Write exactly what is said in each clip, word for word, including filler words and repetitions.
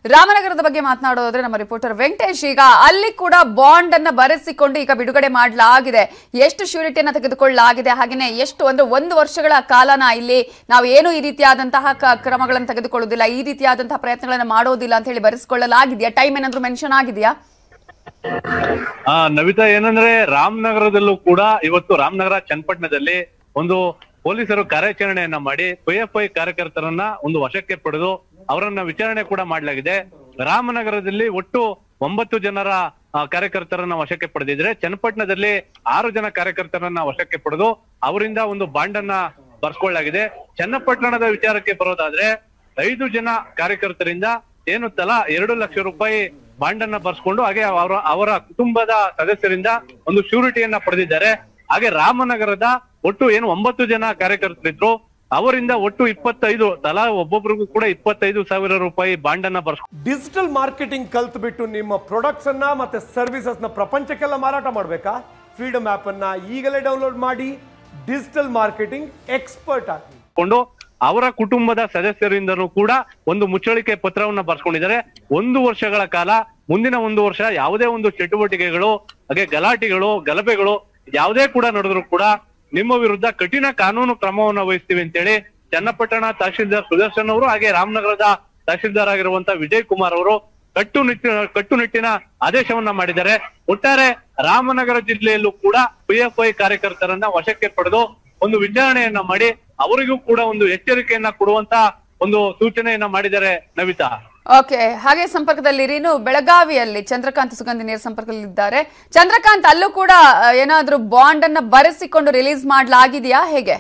ರಾಮನಗರದ ಬಗ್ಗೆ ಮಾತನಾಡೋದಾದ್ರೆ ನಮ್ಮ ರಿಪೋರ್ಟರ್ ವೆಂಕಟೇಶ್, ಈಗ ಅಲ್ಲಿ ಕೂಡ ಬಾಂಡ್ ಅನ್ನ ಬರೆಸಿಕೊಂಡು ಈಗ ಬಿಡುಗಡೆ ಮಾಡಲಾಗಿದೆ. ಎಷ್ಟು ಶ್ಯೂರಿಟಿಯನ್ನ ತೆಗೆದುಕೊಳ್ಳಲಾಗಿದೆ, ಹಾಗೆಯೇ ಎಷ್ಟು ಅಂದ್ರೆ ಒಂದು ವರ್ಷಗಳ ಕಾಲನ ಇಲ್ಲಿ ನಾವು ಏನು ಈ ರೀತಿಯಾದಂತಹ ಕ್ರಮಗಳನ್ನು ತೆಗೆದುಕೊಳ್ಳೋದಿಲ್ಲ, ಈ ರೀತಿಯಾದಂತಹ ಪ್ರಯತ್ನಗಳನ್ನ ಮಾಡೋದಿಲ್ಲ ಅಂತ ಹೇಳಿ ಬರೆಸಿಕೊಳ್ಳಲಾಗಿದೆಯಾ? ಟೈಮ್ ಏನಾದ್ರೂ ಮೆನ್ಷನ್ ಆಗಿದೆಯಾ? ಆ ನವಿತಾ, ಏನಂದ್ರೆ ರಾಮನಗರದಲ್ಲೂ ಕೂಡ ಇವತ್ತು ರಾಮನಗರ ಚನ್ನಪಟ್ಟಣದಲ್ಲಿ ಒಂದು ಪೊಲೀಸರು ಕಾರ್ಯಾಚರಣೆಯನ್ನ ಮಾಡಿ ಪಿ ಎಫ್ ಐ ಕಾರ್ಯಕರ್ತರನ್ನ ಒಂದು ವಶಕ್ಕೆ ಪಡೆದು ಅವರನ್ನ ವಿಚಾರಣೆ ಕೂಡ ಮಾಡಲಾಗಿದೆ. ರಾಮನಗರದಲ್ಲಿ ಒಟ್ಟು ಒಂಬತ್ತು ಜನರ ಕಾರ್ಯಕರ್ತರನ್ನ ವಶಕ್ಕೆ ಪಡೆದಿದ್ರೆ, ಚನ್ನಪಟ್ಟಣದಲ್ಲಿ ಆರು ಜನ ಕಾರ್ಯಕರ್ತರನ್ನ ವಶಕ್ಕೆ ಪಡೆದು ಅವರಿಂದ ಒಂದು ಬಾಂಡ್ ಅನ್ನ ಬರ್ಸ್ಕೊಳ್ಳಲಾಗಿದೆ. ಚನ್ನಪಟ್ಟಣದ ವಿಚಾರಕ್ಕೆ ಬರೋದಾದ್ರೆ ಐದು ಜನ ಕಾರ್ಯಕರ್ತರಿಂದ ಏನು ತಲಾ ಎರಡು ಲಕ್ಷ ರೂಪಾಯಿ ಬಾಂಡ್ ಅನ್ನ ಬರ್ಸ್ಕೊಂಡು ಹಾಗೆ ಅವರ ಅವರ ಕುಟುಂಬದ ಸದಸ್ಯರಿಂದ ಒಂದು ಶ್ಯೂರಿಟಿಯನ್ನ ಪಡೆದಿದ್ದಾರೆ. ಹಾಗೆ ರಾಮನಗರದ ಒಟ್ಟು ಏನು ಒಂಬತ್ತು ಜನ ಕಾರ್ಯಕರ್ತರಿದ್ರು ಅವರಿಂದ ಒಟ್ಟು ಇಪ್ಪತ್ತೈದು ತಲಾ ಒಬ್ಬೊಬ್ರಿಗೂ ಕೂಡ ಇಪ್ಪತ್ತೈದು ಸಾವಿರ ರೂಪಾಯಿ ಬಾಂಡ್ ಅನ್ನ ಬರ್ಸ್ ಡಿಜಿಟಲ್ ಮಾರ್ಕೆಟಿಂಗ್ ಕಲ್ತ್ ಬಿಟ್ಟು ನಿಮ್ಮ ಪ್ರಾಡಕ್ಟ್ಸ್ ಅನ್ನ ಮತ್ತೆ ಸರ್ವಿಸಸ್ ನ ಪ್ರಪಂಚಕ್ಕೆಲ್ಲ ಮಾರಾಟ ಮಾಡಬೇಕಾ? ಫ್ರೀಡಮ್ ಆಪ್ ಅನ್ನ ಈಗಲೇ ಡೌನ್ಲೋಡ್ ಮಾಡಿ ಡಿಜಿಟಲ್ ಮಾರ್ಕೆಟಿಂಗ್ ಎಕ್ಸ್ಪರ್ಟ್ ಆಗಿಕೊಂಡು ಅವರ ಕುಟುಂಬದ ಸದಸ್ಯರಿಂದನೂ ಕೂಡ ಒಂದು ಮುಚ್ಚಳಿಕೆ ಪತ್ರವನ್ನ ಬರ್ಸ್ಕೊಂಡಿದ್ದಾರೆ. ಒಂದು ವರ್ಷಗಳ ಕಾಲ ಮುಂದಿನ ಒಂದು ವರ್ಷ ಯಾವುದೇ ಒಂದು ಚಟುವಟಿಕೆಗಳು ಹಾಗೆ ಗಲಾಟೆಗಳು ಗಲಭೆಗಳು ಯಾವುದೇ ಕೂಡ ನಡೆದ್ರು ಕೂಡ ನಿಮ್ಮ ವಿರುದ್ಧ ಕಠಿಣ ಕಾನೂನು ಕ್ರಮವನ್ನು ವಹಿಸ್ತೀವಿ ಅಂತೇಳಿ ಚನ್ನಪಟ್ಟಣ ತಹಶೀಲ್ದಾರ್ ಸುದರ್ಶನ್ ಅವರು ಹಾಗೆ ರಾಮನಗರದ ತಹಶೀಲ್ದಾರ್ ಆಗಿರುವಂತಹ ವಿಜಯ್ ಕುಮಾರ್ ಅವರು ಕಟ್ಟುನಿಟ್ಟಿನ ಕಟ್ಟುನಿಟ್ಟಿನ ಆದೇಶವನ್ನ ಮಾಡಿದ್ದಾರೆ. ಒಟ್ಟಾರೆ ರಾಮನಗರ ಜಿಲ್ಲೆಯಲ್ಲೂ ಕೂಡ ಪಿ ಎಫ್ ಐ ಕಾರ್ಯಕರ್ತರನ್ನ ವಶಕ್ಕೆ ಪಡೆದು ಒಂದು ವಿಚಾರಣೆಯನ್ನ ಮಾಡಿ ಅವರಿಗೂ ಕೂಡ ಒಂದು ಎಚ್ಚರಿಕೆಯನ್ನ ಕೊಡುವಂತ ಒಂದು ಸೂಚನೆಯನ್ನ ಮಾಡಿದ್ದಾರೆ. ನವಿತಾ, ಓಕೆ, ಹಾಗೆ ಸಂಪರ್ಕದಲ್ಲಿ ಇನ್ನು ಬೆಳಗಾವಿಯಲ್ಲಿ ಚಂದ್ರಕಾಂತ್ ಸುಗಂಧಿ ನೇರ ಸಂಪರ್ಕದಲ್ಲಿದ್ದಾರೆ. ಚಂದ್ರಕಾಂತ್, ಅಲ್ಲೂ ಕೂಡ ಏನಾದ್ರೂ ಬಾಂಡ್ ಅನ್ನ ಬರೆಸಿಕೊಂಡು ರಿಲೀಸ್ ಮಾಡಲಾಗಿದೆಯಾ, ಹೇಗೆ?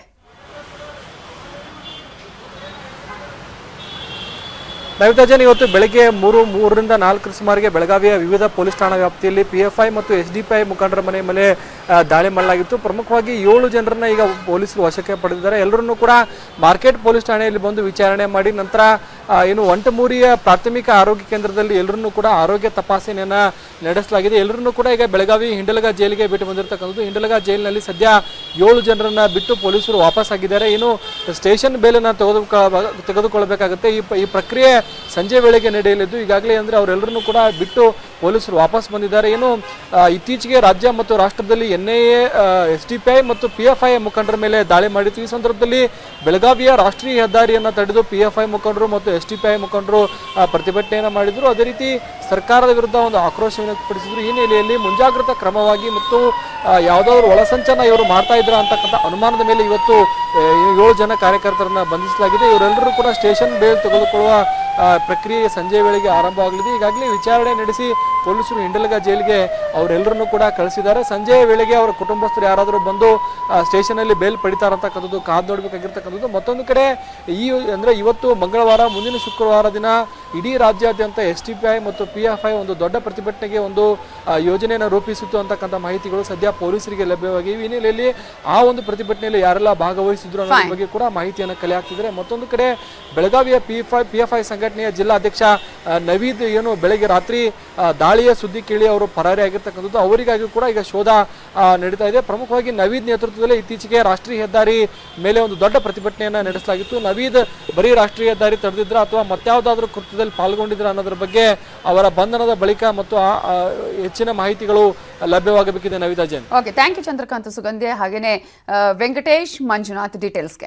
ನವಿತಾಜನ್, ಇವತ್ತು ಬೆಳಗ್ಗೆ ಮೂರು ಮೂರರಿಂದ ನಾಲ್ಕರ ಸುಮಾರಿಗೆ ಬೆಳಗಾವಿಯ ವಿವಿಧ ಪೊಲೀಸ್ ಠಾಣಾ ವ್ಯಾಪ್ತಿಯಲ್ಲಿ ಪಿ ಎಫ್ ಐ ಮತ್ತು ಎಸ್ ಡಿ ಪಿ ಐ ಮುಖಂಡರ ಮನೆ ಮೇಲೆ ದಾಳಿ ಮಾಡಲಾಗಿತ್ತು. ಪ್ರಮುಖವಾಗಿ ಏಳು ಜನರನ್ನ ಈಗ ಪೊಲೀಸರು ವಶಕ್ಕೆ ಪಡೆದಿದ್ದಾರೆ. ಎಲ್ಲರನ್ನೂ ಕೂಡ ಮಾರ್ಕೆಟ್ ಪೊಲೀಸ್ ಠಾಣೆಯಲ್ಲಿ ಬಂದು ವಿಚಾರಣೆ ಮಾಡಿ ನಂತರ ಏನು ಒಂಟಮೂರಿಯ ಪ್ರಾಥಮಿಕ ಆರೋಗ್ಯ ಕೇಂದ್ರದಲ್ಲಿ ಎಲ್ಲರನ್ನೂ ಕೂಡ ಆರೋಗ್ಯ ತಪಾಸಣೆಯನ್ನ ನಡೆಸಲಾಗಿದೆ. ಎಲ್ಲರನ್ನೂ ಕೂಡ ಈಗ ಬೆಳಗಾವಿ ಹಿಂಡಲಗ ಜೈಲಿಗೆ ಬಿಟ್ಟು ಬಂದಿರತಕ್ಕಂಥದ್ದು. ಹಿಂಡಲಗ ಜೈಲಿನಲ್ಲಿ ಸದ್ಯ ಏಳು ಜನರನ್ನ ಬಿಟ್ಟು ಪೊಲೀಸರು ವಾಪಸ್ ಆಗಿದ್ದಾರೆ. ಇನ್ನು ಸ್ಟೇಷನ್ ಬೇಲನ್ನ ತೆಗೆದುಕೊ ತೆಗೆದುಕೊಳ್ಳಬೇಕಾಗುತ್ತೆ. ಈ ಈ ಪ್ರಕ್ರಿಯೆ ಸಂಜೆ ವೇಳೆಗೆ ನಡೆಯಲಿದ್ದು ಈಗಾಗಲೇ ಅಂದ್ರೆ ಅವರೆಲ್ಲರನ್ನೂ ಕೂಡ ಬಿಟ್ಟು ಪೊಲೀಸರು ವಾಪಸ್ ಬಂದಿದ್ದಾರೆ. ಏನು ಇತ್ತೀಚೆಗೆ ರಾಜ್ಯ ಮತ್ತು ರಾಷ್ಟ್ರದಲ್ಲಿ N I A, S D P I ಮತ್ತು ಪಿ ಎಫ್ ಐ ಮುಖಂಡರ ಮೇಲೆ ದಾಳಿ ಮಾಡಿತ್ತು. ಈ ಸಂದರ್ಭದಲ್ಲಿ ಬೆಳಗಾವಿಯ ರಾಷ್ಟ್ರೀಯ ಹೆದ್ದಾರಿಯನ್ನು ತಡೆದು ಪಿ ಎಫ್ ಐ ಮುಖಂಡರು ಮತ್ತು ಎಸ್ ಡಿ ಪಿ ಐ ಮುಖಂಡರು ಪ್ರತಿಭಟನೆಯನ್ನು ಮಾಡಿದ್ರು. ಅದೇ ರೀತಿ ಸರ್ಕಾರದ ವಿರುದ್ಧ ಒಂದು ಆಕ್ರೋಶವನ್ನು ವ್ಯಕ್ತಪಡಿಸಿದ್ರು. ಈ ನೆಲೆಯಲ್ಲಿ ಮುಂಜಾಗ್ರತಾ ಕ್ರಮವಾಗಿ ಮತ್ತು ಯಾವುದಾದ್ರು ಒಳಸಂಚನ ಇವರು ಮಾಡ್ತಾ ಇದ್ರ ಅಂತಕ್ಕಂಥ ಅನುಮಾನದ ಮೇಲೆ ಇವತ್ತು ಏಳು ಜನ ಕಾರ್ಯಕರ್ತರನ್ನ ಬಂಧಿಸಲಾಗಿದೆ. ಇವರೆಲ್ಲರೂ ಕೂಡ ಸ್ಟೇಷನ್ ಬೇಲ್ ತೆಗೆದುಕೊಳ್ಳುವ ಪ್ರಕ್ರಿಯೆ ಸಂಜೆ ವೇಳೆಗೆ ಆರಂಭವಾಗಲಿದೆ. ಈಗಾಗಲೇ ವಿಚಾರಣೆ ನಡೆಸಿ ಪೊಲೀಸರು ಹಿಂಡಲಗ ಜೈಲಿಗೆ ಅವರೆಲ್ಲರನ್ನೂ ಕೂಡ ಕಳಿಸಿದ್ದಾರೆ. ಸಂಜೆ ವೇಳೆಗೆ ಅವರ ಕುಟುಂಬಸ್ಥರು ಯಾರಾದರೂ ಬಂದು ಸ್ಟೇಷನ್ ಅಲ್ಲಿ ಬೇಲ್ ಪಡಿತಾರಂತಕ್ಕಂಥದ್ದು ಕಾದು ನೋಡ್ಬೇಕಾಗಿರ್ತಕ್ಕಂಥದ್ದು. ಮತ್ತೊಂದು ಕಡೆ ಈ ಅಂದ್ರೆ ಇವತ್ತು ಮಂಗಳವಾರ, ಮುಂದಿನ ಶುಕ್ರವಾರ ದಿನ ಇಡೀ ರಾಜ್ಯಾದ್ಯಂತ ಎಸ್ ಟಿ ಪಿ ಐ ಮತ್ತು ಪಿ ಎಫ್ ಐ ಒಂದು ದೊಡ್ಡ ಪ್ರತಿಭಟನೆಗೆ ಒಂದು ಯೋಜನೆಯನ್ನು ರೂಪಿಸಿತ್ತು ಅಂತಕ್ಕಂಥ ಮಾಹಿತಿಗಳು ಸದ್ಯ ಪೊಲೀಸರಿಗೆ ಲಭ್ಯವಾಗಿವೆ. ಈ ಹಿನ್ನೆಲೆಯಲ್ಲಿ ಆ ಒಂದು ಪ್ರತಿಭಟನೆಯಲ್ಲಿ ಯಾರೆಲ್ಲ ಭಾಗವಹಿಸಿದ್ರು ಅನ್ನೋದ್ರ ಬಗ್ಗೆ ಕೂಡ ಮಾಹಿತಿಯನ್ನು ಕಲೆ ಹಾಕ್ತಿದ್ದಾರೆ. ಮತ್ತೊಂದು ಕಡೆ ಬೆಳಗಾವಿಯ P F I P F I ಸಂಘಟನೆಯ ಜಿಲ್ಲಾಧ್ಯಕ್ಷ ನವೀದ್ ಏನು ಬೆಳಗ್ಗೆ ರಾತ್ರಿ ದಾಳಿಯ ಸುದ್ದಿ ಕೇಳಿ ಅವರು ಪರಾರಿ ಆಗಿರ್ತಕ್ಕಂಥದ್ದು. ಅವರಿಗಾಗಿ ಕೂಡ ಈಗ ಶೋಧ ನಡೀತಾ ಇದೆ. ಪ್ರಮುಖವಾಗಿ ನವೀದ್ ನೇತೃತ್ವದಲ್ಲಿ ಇತ್ತೀಚೆಗೆ ರಾಷ್ಟ್ರೀಯ ಹೆದ್ದಾರಿ ಮೇಲೆ ಒಂದು ದೊಡ್ಡ ಪ್ರತಿಭಟನೆಯನ್ನ ನಡೆಸಲಾಗಿತ್ತು. ನವೀದ್ ಬರೀ ರಾಷ್ಟ್ರೀಯ ಹೆದ್ದಾರಿ ತಡೆದಿದ್ರ ಅಥವಾ ಮತ್ಯಾವುದಾದ್ರೂ ಕೃತ್ಯದಲ್ಲಿ ಪಾಲ್ಗೊಂಡಿದ್ರ ಅನ್ನೋದ್ರ ಬಗ್ಗೆ ಅವರ ಬಂಧನದ ಬಳಿಕ ಮತ್ತು ಹೆಚ್ಚಿನ ಮಾಹಿತಿಗಳು ಲಭ್ಯವಾಗಬೇಕಿದೆ. Navitha Jain. Okay, thank you Chandrakant Sugandhi. ಹಾಗೇನೆ ವೆಂಕಟೇಶ್, ಮಂಜುನಾಥ್ ಡೀಟೇಲ್ಸ್ಗೆ.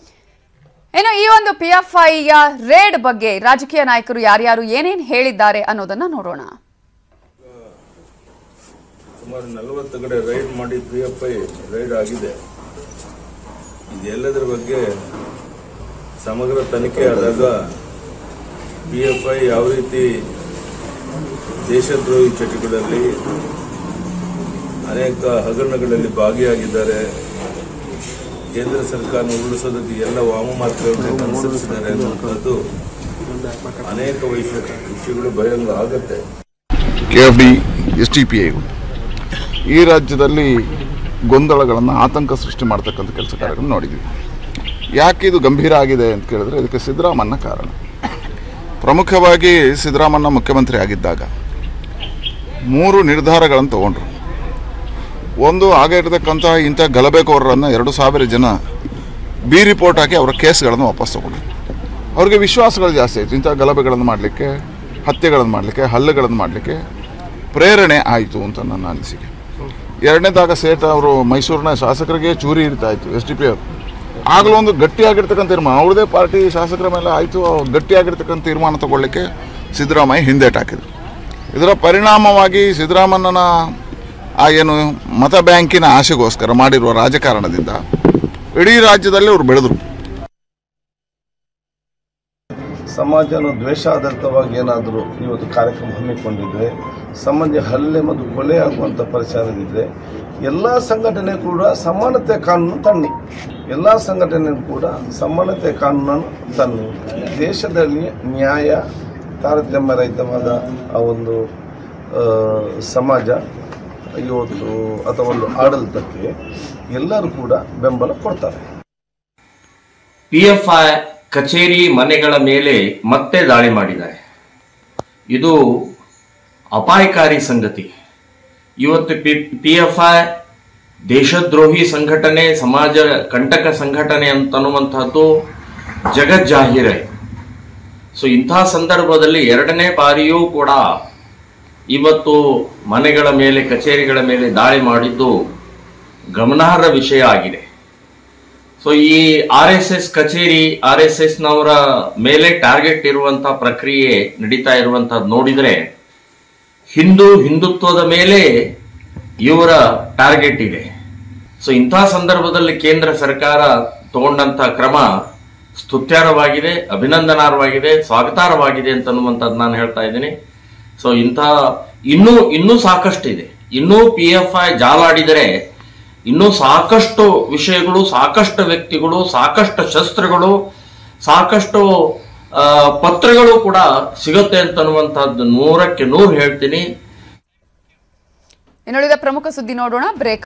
ಇನ್ನು ಈ ಒಂದು ಪಿ ಎಫ್ ಐಯ ರೇಡ್ ಬಗ್ಗೆ ರಾಜಕೀಯ ನಾಯಕರು ಯಾರ್ಯಾರು ಏನೇನು ಹೇಳಿದ್ದಾರೆ ಅನ್ನೋದನ್ನ ನೋಡೋಣ. ಸುಮಾರು ನಲವತ್ತು ಕಡೆ ರೈಡ್ ಮಾಡಿ ಪಿ ಎಫ್ ಐ ರೈಡ್ ಆಗಿದೆ. ಇದೆಲ್ಲದರ ಬಗ್ಗೆ ಸಮಗ್ರ ತನಿಖೆ ಆದಾಗ ಪಿ ಎಫ್ ಐ ಯಾವ ರೀತಿ ದೇಶದ್ರೋಹಿ ಚಟುವಟಿಕೆಗಳಲ್ಲಿ ಅನೇಕ ಹಗರಣಗಳಲ್ಲಿ ಭಾಗಿಯಾಗಿದ್ದಾರೆ, ಕೇಂದ್ರ ಸರ್ಕಾರ ಉರುಳಿಸೋದಕ್ಕೆ ಎಲ್ಲ ವಾಮಮಾರ್ಗಗಳನ್ನು ಅನುಸರಿಸಿದ್ದಾರೆ ಅನ್ನುವಂಥದ್ದು ಅನೇಕ ವಿಷಯಗಳು ಬಹಿರಂಗ ಆಗುತ್ತೆ. K F D, S T P I ಈ ರಾಜ್ಯದಲ್ಲಿ ಗೊಂದಲಗಳನ್ನು ಆತಂಕ ಸೃಷ್ಟಿ ಮಾಡ್ತಕ್ಕಂಥ ಕೆಲಸ ಕಾರ್ಯಗಳನ್ನು ನೋಡಿದ್ವಿ. ಯಾಕೆ ಇದು ಗಂಭೀರ ಆಗಿದೆ ಅಂತ ಕೇಳಿದ್ರೆ ಇದಕ್ಕೆ ಸಿದ್ದರಾಮಣ್ಣ ಕಾರಣ. ಪ್ರಮುಖವಾಗಿ ಸಿದ್ದರಾಮಣ್ಣ ಮುಖ್ಯಮಂತ್ರಿ ಆಗಿದ್ದಾಗ ಮೂರು ನಿರ್ಧಾರಗಳನ್ನು ತಗೊಂಡ್ರು. ಒಂದು, ಆಗ ಇರತಕ್ಕಂಥ ಇಂಥ ಗಲಭೆಕೋರರನ್ನು ಎರಡು ಸಾವಿರ ಜನ ಬಿ ರಿಪೋರ್ಟ್ ಹಾಕಿ ಅವರ ಕೇಸ್ಗಳನ್ನು ವಾಪಸ್ ತಗೊಂಡ್ರು. ಅವ್ರಿಗೆ ವಿಶ್ವಾಸಗಳು ಜಾಸ್ತಿ ಆಯಿತು ಇಂಥ ಗಲಭೆಗಳನ್ನು ಮಾಡಲಿಕ್ಕೆ ಹತ್ಯೆಗಳನ್ನು ಮಾಡಲಿಕ್ಕೆ ಹಲ್ಲೆಗಳನ್ನು ಮಾಡಲಿಕ್ಕೆ ಪ್ರೇರಣೆ ಆಯಿತು ಅಂತ ನನ್ನ ಅನಿಸಿಕೆ. ಎರಡನೇದಾಗ ಸೇಠ ಅವರು ಮೈಸೂರಿನ ಶಾಸಕರಿಗೆ ಚೂರಿ ಇರ್ತಾ ಇತ್ತು ಎಸ್ ಡಿ ಪಿ ಅವರು. ಆಗಲೂ ಒಂದು ಗಟ್ಟಿಯಾಗಿರ್ತಕ್ಕಂಥ ತೀರ್ಮಾನ ಅವ್ರದೇ ಪಾರ್ಟಿ ಶಾಸಕರ ಮೇಲೆ ಆಯಿತು. ಗಟ್ಟಿಯಾಗಿರ್ತಕ್ಕಂಥ ತೀರ್ಮಾನ ತಗೊಳ್ಳಿಕ್ಕೆ ಸಿದ್ದರಾಮಯ್ಯ ಹಿಂದೇಟಾಕಿದ್ರು. ಇದರ ಪರಿಣಾಮವಾಗಿ ಸಿದ್ದರಾಮಯ್ಯನ ಆ ಏನು ಮತ ಬ್ಯಾಂಕಿನ ಆಶೆಗೋಸ್ಕರ ಮಾಡಿರುವ ರಾಜಕಾರಣದಿಂದ ಇಡೀ ರಾಜ್ಯದಲ್ಲಿ ಅವರು ಬೆಳೆದರು. ಸಮಾಜನ ದ್ವೇಷ ಆಧಾರಿತವಾಗಿ ಏನಾದರೂ ಇವತ್ತು ಕಾರ್ಯಕ್ರಮ ಹಮ್ಮಿಕೊಂಡಿದ್ರೆ, ಸಮಾಜ ಹಲ್ಲೆ ಮತ್ತು ಕೊಲೆ ಆಗುವಂಥ ಪರಿಸರದಿದ್ದರೆ ಎಲ್ಲ ಸಂಘಟನೆ ಕೂಡ ಸಮಾನತೆ ಕಾನೂನು ತನ್ನಿ ಎಲ್ಲ ಸಂಘಟನೆ ಕೂಡ ಸಮಾನತೆ ಕಾನೂನನ್ನು ತನ್ನಿ ದೇಶದಲ್ಲಿ ನ್ಯಾಯ ತಾರತಮ್ಯ ರಹಿತವಾದ ಆ ಒಂದು ಸಮಾಜ ಇವತ್ತು ಅಥವಾ ಒಂದು ಆಡಳಿತಕ್ಕೆ ಎಲ್ಲರೂ ಕೂಡ ಬೆಂಬಲ ಕೊಡ್ತಾರೆ. ಪಿ ಎಫ್ ಐ ಕಚೇರಿ ಮನೆಗಳ ಮೇಲೆ ಮತ್ತೆ ದಾಳಿ ಮಾಡಿದ್ದಾರೆ. ಇದು ಅಪಾಯಕಾರಿ ಸಂಗತಿ. ಇವತ್ತು ಪಿ ಎಫ್ ಐ ದೇಶದ್ರೋಹಿ ಸಂಘಟನೆ, ಸಮಾಜ ಕಂಟಕ ಸಂಘಟನೆ ಅಂತನ್ನುವಂತಹದ್ದು ಜಗಜ್ಜಾಹೀರೆ. ಸೊ ಇಂತಹ ಸಂದರ್ಭದಲ್ಲಿ ಎರಡನೇ ಬಾರಿಯೂ ಕೂಡ ಇವತ್ತು ಮನೆಗಳ ಮೇಲೆ, ಕಚೇರಿಗಳ ಮೇಲೆ ದಾಳಿ ಮಾಡಿದ್ದು ಗಮನಾರ್ಹ ವಿಷಯ ಆಗಿದೆ. ಸೊ ಈ ಆರ್ ಎಸ್ ಎಸ್ ಕಚೇರಿ, ಆರ್ ಎಸ್ ಎಸ್ ನವರ ಮೇಲೆ ಟಾರ್ಗೆಟ್ ಇರುವಂತಹ ಪ್ರಕ್ರಿಯೆ ನಡೀತಾ ಇರುವಂತಹದ್ದು ನೋಡಿದ್ರೆ ಹಿಂದೂ ಹಿಂದುತ್ವದ ಮೇಲೆ ಇವರ ಟಾರ್ಗೆಟ್ ಇದೆ. ಸೊ ಇಂತಹ ಸಂದರ್ಭದಲ್ಲಿ ಕೇಂದ್ರ ಸರ್ಕಾರ ತಗೊಂಡಂತ ಕ್ರಮ ಸ್ತುತ್ಯಾರ್ಹವಾಗಿದೆ, ಅಭಿನಂದನಾರ್ಹವಾಗಿದೆ, ಸ್ವಾಗತಾರ್ಹವಾಗಿದೆ ಅಂತನ್ನುವಂಥದ್ದು ನಾನು ಹೇಳ್ತಾ ಇದ್ದೀನಿ. ಸೊ ಇಂತಹ ಇನ್ನೂ ಇನ್ನೂ ಸಾಕಷ್ಟು ಇದೆ. ಇನ್ನೂ ಪಿ ಎಫ್ ಐ ಜಾಲಾಡಿದರೆ ಇನ್ನೂ ಸಾಕಷ್ಟು ವಿಷಯಗಳು, ಸಾಕಷ್ಟು ವ್ಯಕ್ತಿಗಳು, ಸಾಕಷ್ಟು ಶಸ್ತ್ರಗಳು, ಸಾಕಷ್ಟು ಪತ್ರಗಳು ಕೂಡ ಸಿಗುತ್ತೆ ಅಂತನ್ನುವಂತಹದ್ದು ನೂರಕ್ಕೆ ನೂರು ಹೇಳ್ತೀನಿ. ಇನ್ನುಳಿದ ಪ್ರಮುಖ ಸುದ್ದಿ ನೋಡೋಣ. ಬ್ರೇಕ್.